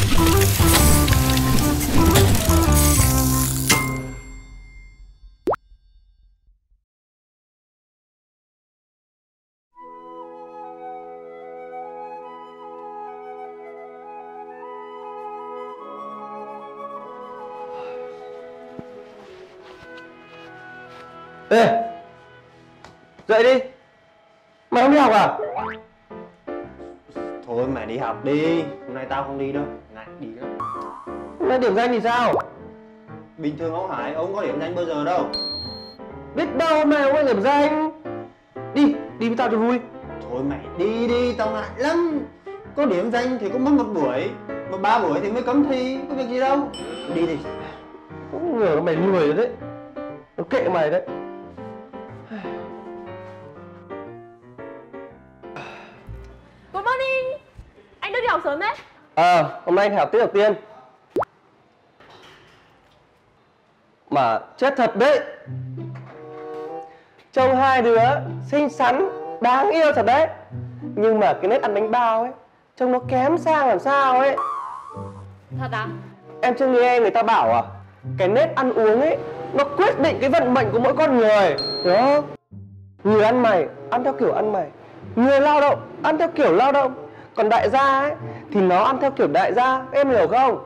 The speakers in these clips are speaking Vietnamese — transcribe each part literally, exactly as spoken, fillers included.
Ê, dậy đi. Mày không đi học à? Thôi mày đi học đi, hôm nay tao không đi đâu, ngại đi lắm. Hôm nay điểm danh thì sao? Bình thường ông Hải, ông có điểm danh bao giờ đâu. Biết đâu hôm nay ông có điểm danh. Đi, đi với tao cho vui. Thôi mày đi đi, tao ngại lắm. Có điểm danh thì cũng mất một buổi, mà ba buổi thì mới cấm thi, có việc gì đâu. Đi đi. Cũng ngờ mày lười rồi đấy. Nó kệ mày đấy. Good morning. Anh đưa đi học sớm đấy. Ờ, à, hôm nay anh học tiết đầu tiên. Mà chết thật đấy. Trông hai đứa xinh xắn, đáng yêu thật đấy. Nhưng mà cái nét ăn bánh bao ấy, trông nó kém sang làm sao ấy. Thật à? Em chưa nghe người ta bảo à, cái nét ăn uống ấy nó quyết định cái vận mệnh của mỗi con người, hiểu không? Người ăn mày ăn theo kiểu ăn mày, người lao động ăn theo kiểu lao động, còn đại gia ấy thì nó ăn theo kiểu đại gia, em hiểu không?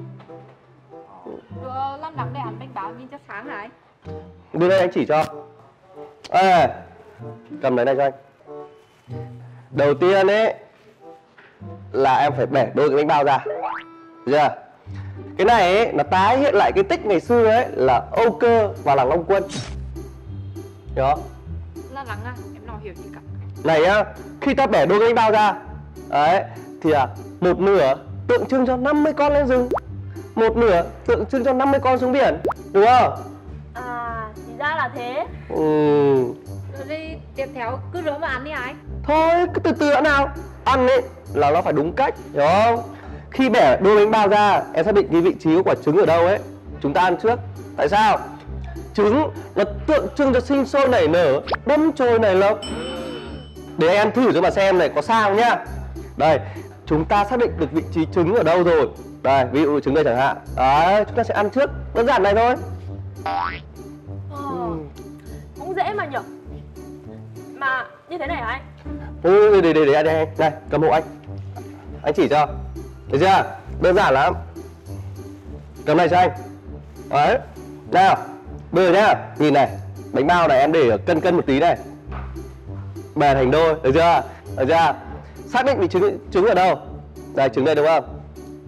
Đưa Lâm đắng để ăn bánh bao nhìn cho sáng này. Đưa đây anh chỉ cho. À, cầm lấy này cho anh. Đầu tiên ấy là em phải bẻ đôi cái bánh bao ra, được chưa? Cái này ấy, nó tái hiện lại cái tích ngày xưa ấy là Âu Cơ và Làng Long Quân. Hiểu không? Lo lắng à, em nào hiểu gì cả. Này nhá, khi ta bẻ đôi cái bánh bao ra đấy, thì à, một nửa tượng trưng cho năm mươi con lên rừng, một nửa tượng trưng cho năm mươi con xuống biển, đúng không? À, thì ra là thế. Ừ. Rồi đi, tiếp theo cứ rửa mà ăn đi anh. Thôi, cứ từ từ đã nào. Ăn ấy là nó phải đúng cách, hiểu không? Khi bẻ đôi bánh bao ra, em xác định cái vị trí của quả trứng ở đâu ấy. Chúng ta ăn trước. Tại sao? Trứng nó tượng trưng cho sinh sôi nảy nở, đâm chồi nảy lộc. Để anh ăn thử cho mà xem này, có sao nhá. Đây, chúng ta xác định được vị trí trứng ở đâu rồi. Đây, ví dụ trứng đây chẳng hạn. Đấy, chúng ta sẽ ăn trước. Đơn giản này thôi. Ờ, cũng dễ mà nhở. Mà như thế này hả anh? Ừ, để, để, để anh đây. Này, cầm hộ anh. Anh chỉ cho. Được chưa? Đơn giản lắm. Cầm này cho anh. Đấy. Nào, bây giờ nhá, nhìn này. Bánh bao này em để ở cân cân một tí này. Bẻ thành đôi, được chưa? Được chưa? Xác định vị trứng trứng ở đâu? Đây, trứng đây đúng không?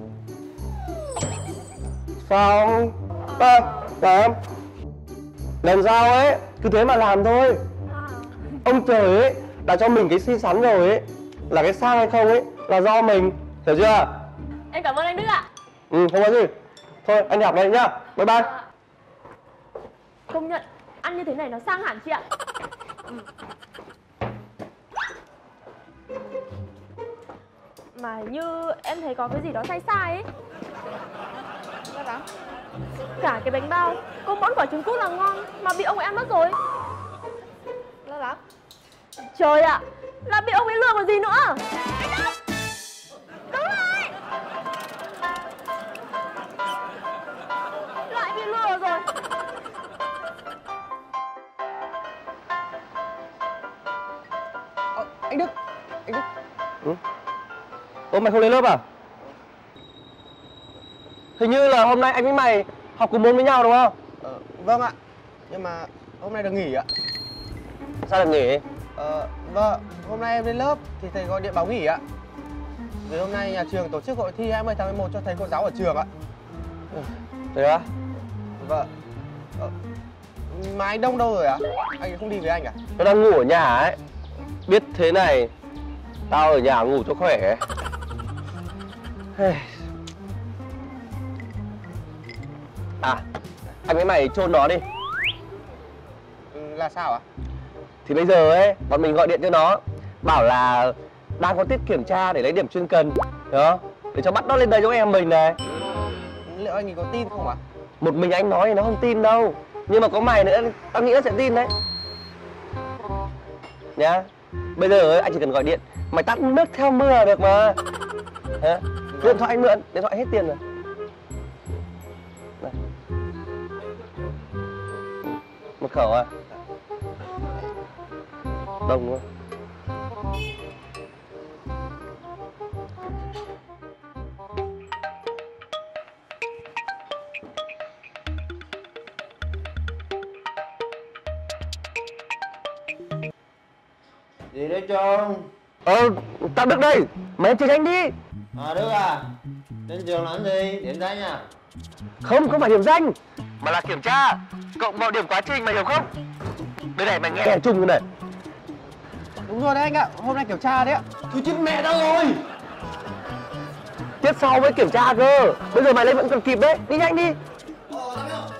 Xong. À, làm. Lần sau ấy, cứ thế mà làm thôi. Ông trời ấy đã cho mình cái xinh xắn rồi ấy, là cái sang hay không ấy là do mình, hiểu chưa? Em cảm ơn anh Đức ạ. Ừ, không có gì. Thôi, anh đi học đây nhá. Bye bye. À, công nhận, ăn như thế này nó sang hẳn chị ạ. Ừ. Mà hình như em thấy có cái gì đó sai sai ấy. Sao đó? Cả cái bánh bao, có mỗi quả trứng cút là ngon mà bị ông ấy ăn mất rồi. Lo lắng. Trời ạ, à, là bị ông ấy lừa còn gì nữa. Anh Đức! Đứng lại! Lại bị lừa rồi. Ờ, anh Đức, anh Đức. Ừ? Ủa mày không lên lớp à? Hình như là hôm nay anh với mày học cùng môn với nhau đúng không? Ờ, vâng ạ. Nhưng mà hôm nay được nghỉ ạ. Sao được nghỉ? Ờ, vâng, hôm nay em lên lớp thì thầy gọi điện báo nghỉ ạ. Vì hôm nay nhà trường tổ chức hội thi hai mươi tháng mười một cho thầy cô giáo ở trường ạ. Thế á? Vâng. Ờ, mà anh Đông đâu rồi ạ? Anh không đi với anh à? Nó đang ngủ ở nhà ấy. Biết thế này, tao ở nhà ngủ cho khỏe. À, anh với mày chôn nó đi. Ừ, là sao ạ? Thì bây giờ ấy, bọn mình gọi điện cho nó, bảo là đang có tiết kiểm tra để lấy điểm chuyên cần, hiểu không? Để cho bắt nó lên đây cho em mình này. Liệu anh ấy có tin không ạ? Một mình anh nói thì nó không tin đâu. Nhưng mà có mày nữa, tao nghĩ nó sẽ tin đấy. Nhá. Bây giờ ấy, anh chỉ cần gọi điện, mày tắt nước theo mưa là được mà. Hả? Điện thoại anh mượn, điện thoại hết tiền rồi. Này. Mật khẩu à? Đồng luôn. Gì đấy Trung? Ờ, tao Đức đây. Mày chơi nhanh đi. À Đức à? Đến trường làm gì? Điểm danh à? Không, không phải điểm danh, mà là kiểm tra cộng vào điểm quá trình, mày hiểu không? Đây này, mày nghe kẻ chung này. Đúng rồi đấy anh ạ, hôm nay kiểm tra đấy ạ. Thôi chết mẹ tao rồi. Tiết sau mới kiểm tra cơ. Bây giờ mày lên vẫn còn kịp đấy, đi nhanh đi. Ờ, tao biết.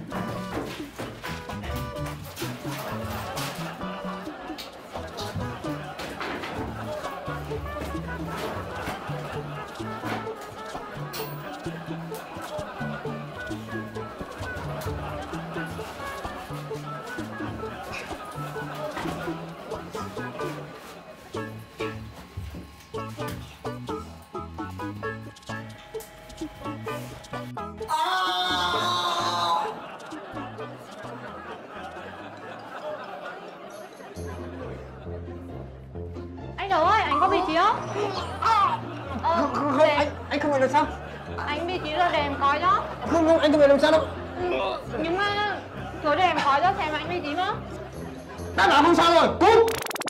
Anh Đấu ơi, anh có vị trí không? Ờ, Không, không, để- anh, anh không phải làm sao? Anh vị trí rồi để em coi cho. Không, không, anh không phải làm sao đâu. Nhưng mà thôi để em coi cho xem anh vị trí mà. Đã bảo không sao rồi, cút.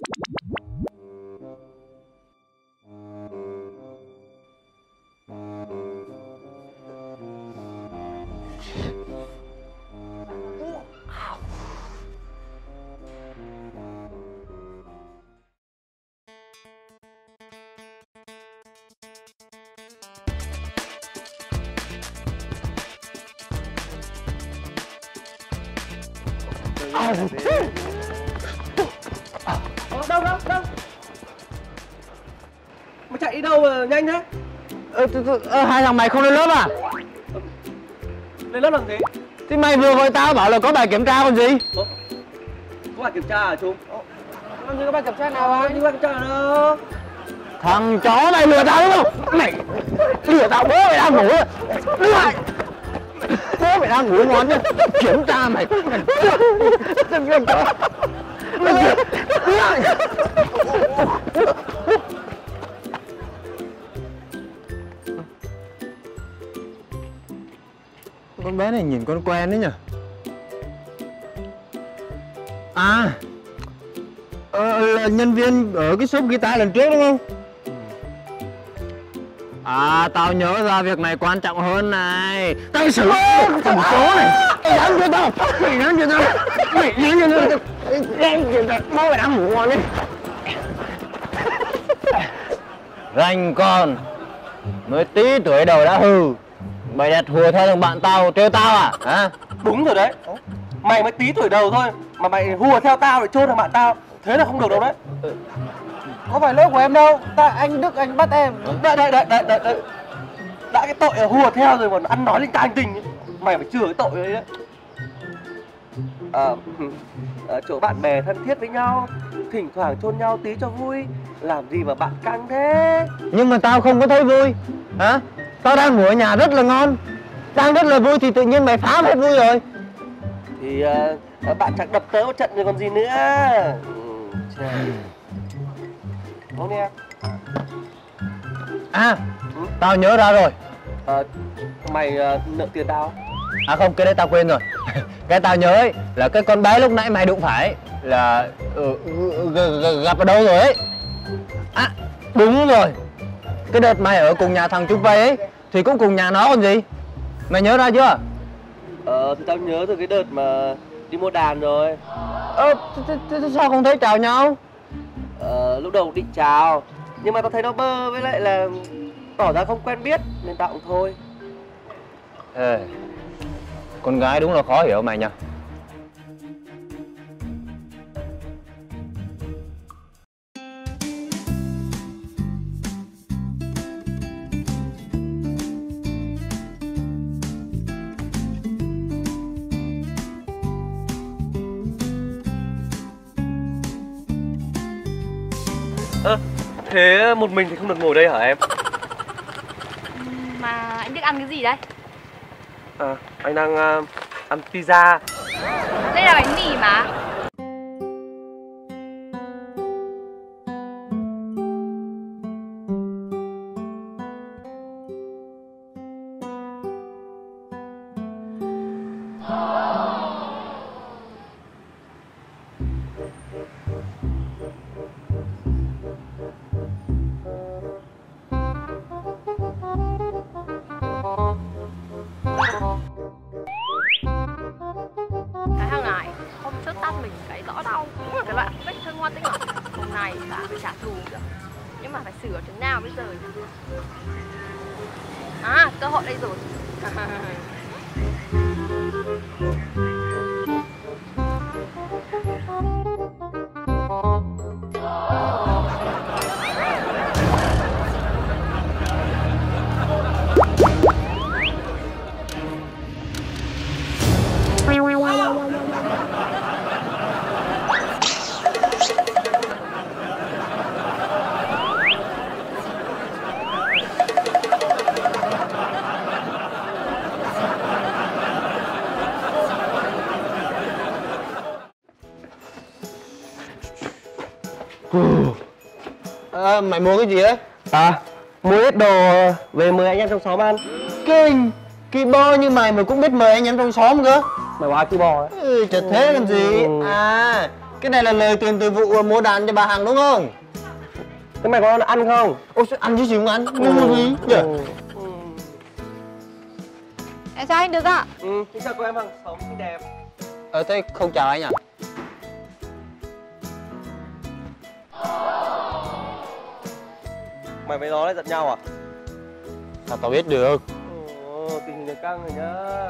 Ờ, đâu, đâu, đâu. Mày chạy đi đâu mà nhanh thế? Ờ, ờ, hai thằng mày không lên lớp à? Lên lớp làm gì? Thì mày vừa gọi tao bảo là có bài kiểm tra còn gì? Ủa? Có bài kiểm tra à Trung? Làm gì có bài kiểm tra nào Bài anh? kiểm tra ở đâu? Thằng chó này lừa tao đúng không? Mày lừa tao, bố mày đang ngủ rồi. Lừa. Bố mày đang ngủ ngon nhá. Kiểm tra mày. Đừng đừng chó. Con bé này nhìn con quen đấy nhỉ? À, ờ, là nhân viên ở cái shop guitar lần trước đúng không? À, tao nhớ ra việc này quan trọng hơn này. Tao xử thằng chó này. Mày dám cho tao? Mày dám cho tao? Mày dám cho tao? Em kìa tao, bố mày đang ngủ ngon đi. Ranh con, mới tí tuổi đầu đã hư. Mày đặt hùa theo thằng bạn tao, trêu tao à? Hả? Đúng rồi đấy. Mày mới tí tuổi đầu thôi mà mày hùa theo tao để chôn thằng bạn tao. Thế là không được đâu đấy. Có phải lỗi của em đâu. Ta, anh Đức anh bắt em. Đợi, đợi, đợi, đợi, đợi, đợi. Đã cái tội là hùa theo rồi còn ăn nói linh ta linh tinh ấy. Mày phải chừa cái tội đấy đấy. Ờ, à, chỗ bạn bè thân thiết với nhau, thỉnh thoảng chôn nhau tí cho vui. Làm gì mà bạn căng thế? Nhưng mà tao không có thấy vui. Hả? Tao đang ngủ ở nhà rất là ngon, đang rất là vui thì tự nhiên mày phá hết vui rồi. Thì à, bạn chẳng đập tớ một trận rồi còn gì nữa. Ừ, trời. Không nghe. À, tao nhớ ra rồi. À, mày à, nợ tiền tao. À không, cái đấy tao quên rồi. Cái tao nhớ ấy là cái con bé lúc nãy mày đụng phải là ừ, gặp ở đâu rồi ấy. À, đúng rồi. Cái đợt mày ở cùng nhà thằng Trúc Vây ấy thì cũng cùng nhà nó còn gì. Mày nhớ ra chưa? Ờ, thì tao nhớ từ cái đợt mà đi mua đàn rồi. Ơ, sao không thấy chào nhau? Ờ, lúc đầu định chào, nhưng mà tao thấy nó bơ với lại là tỏ ra không quen biết nên tao cũng thôi. Ê, con gái đúng là khó hiểu mày nhỉ. Ơ, thế một mình thì không được ngồi đây hả em? À, anh Đức ăn cái gì đây? À, anh đang uh, ăn pizza. Đây là bánh mì mà. Cái hàng này hôm trước tát mình cái rõ đau, cũng là cái loại vết thương ngoan tinh. Hôm nay ta phải trả thù được, nhưng mà phải sửa chừng nào bây giờ? À, cơ hội đây rồi. À, mày mua cái gì đấy? À, mua hết đồ về mời anh em trong xóm ăn. Kinh, kỳ bo như mày mà cũng biết mời anh em trong xóm cơ. Mày bảo ai ki bò ấy? Ừ, chật thế làm gì. Ừ. À, cái này là lời tiền từ vụ mua đàn cho bà Hằng đúng không? Thế mày có ăn không? Ôi, sao ăn chứ gì không ăn? Ngu gì nhỉ? Ừ. Em chào anh Đức ạ. Ừ, xin chào cô em hàng xóm xinh đẹp. Ờ, thế không chào anh à? Mày với nó lại giận nhau à? Sao tao biết được? Ồ, tình hình nó căng rồi nhá.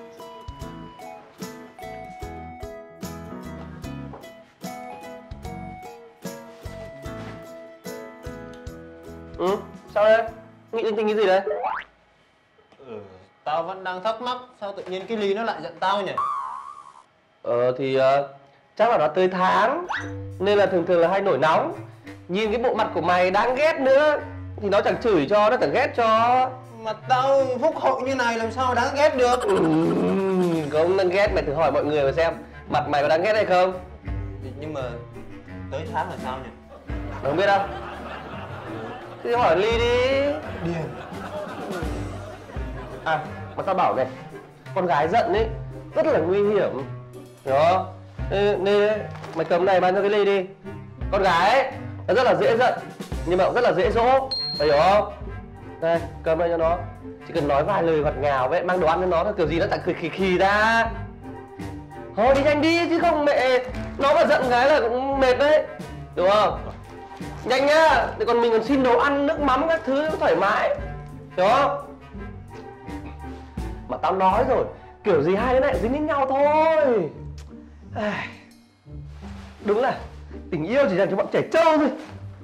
Ừ, sao đây? Nghĩ linh tinh cái gì đấy? Ừ, tao vẫn đang thắc mắc sao tự nhiên cái Ly nó lại giận tao nhỉ? Ờ thì uh, chắc là nó tới tháng nên là thường thường là hay nổi nóng. Nhìn cái bộ mặt của mày đáng ghét nữa thì nó chẳng chửi cho, nó chẳng ghét cho. Mà tao phúc hậu như này làm sao đáng ghét được? Ừ, không đáng ghét, mày thử hỏi mọi người mà xem mặt mày có đáng ghét hay không. Nhưng mà tới tháng là sao nhỉ? Mày không biết đâu. Thì hỏi Ly đi. Điền. À, mà tao bảo này, con gái giận ấy rất là nguy hiểm, hiểu không? Nên, nên mày cầm này bán cho cái Ly đi. Con gái ấy nó rất là dễ giận nhưng mà cũng rất là dễ dỗ, mày hiểu không? Đây, cầm đây cho nó. Chỉ cần nói vài lời ngọt ngào vậy, mang đồ ăn cho nó, kiểu gì nó chẳng cười khì khì ra. Thôi đi nhanh đi chứ không mẹ nó mà giận cái là cũng mệt đấy, đúng không? Nhanh nhá, để còn mình còn xin đồ ăn, nước mắm các thứ thoải mái, hiểu không? Mà tao nói rồi, kiểu gì hai đứa này dính đến nhau thôi. Đúng là tình yêu chỉ dành cho bọn trẻ trâu thôi.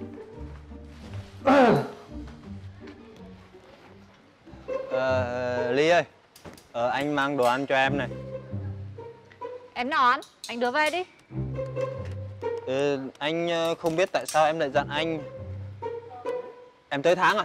Ờ, Ly ơi, ờ, anh mang đồ ăn cho em này. Em nào ăn? Anh đưa về đi. Ừ, anh không biết tại sao em lại giận anh. Em tới tháng à?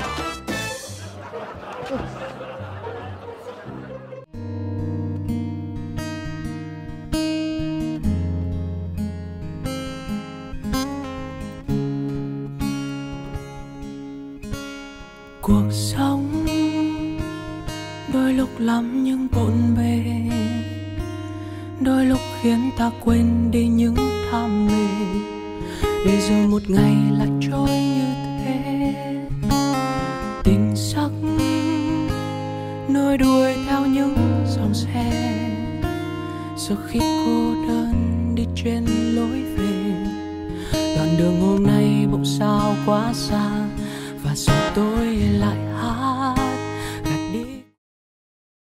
Cuộc sống đôi lúc lắm những bộn bề, đôi lúc khiến ta quên đi những tham mê, để rồi một ngày lại trôi như thế. Tình sắc nối đuôi theo những dòng xe, giờ khi cô đơn đi trên lối về, đoạn đường hôm nay bỗng sao quá xa, và rồi tôi lại hát